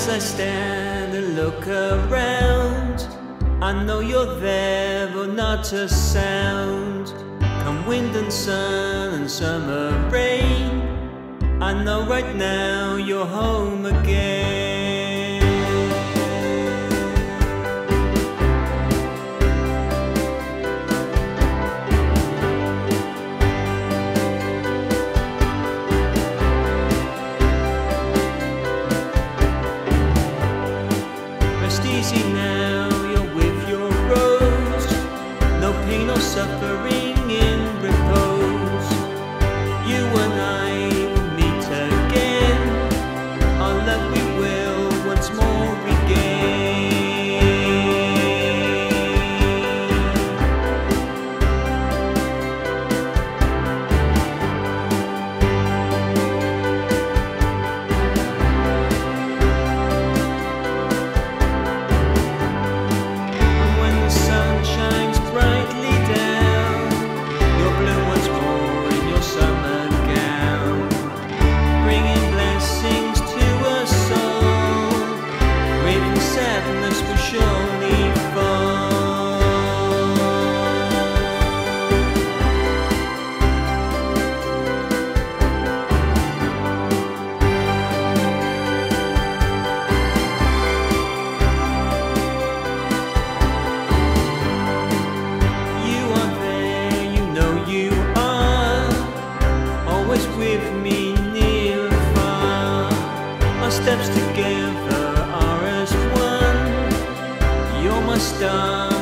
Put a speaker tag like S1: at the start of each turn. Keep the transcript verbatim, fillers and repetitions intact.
S1: As I stand and look around, I know you're there, but not a sound. Come wind and sun and summer rain, I know right now you're home again. Rest easy now, you're with your rose. No pain or suffering in repose. You and I will meet again. Our love we will once more regain. And when the sun shines brightly down, you'll bloom once more in your summer gown, bringing blessings to us all. Waving sadness will surely fall. You are there, you know you are, always with me near and far. Our steps together are as one. You're my star.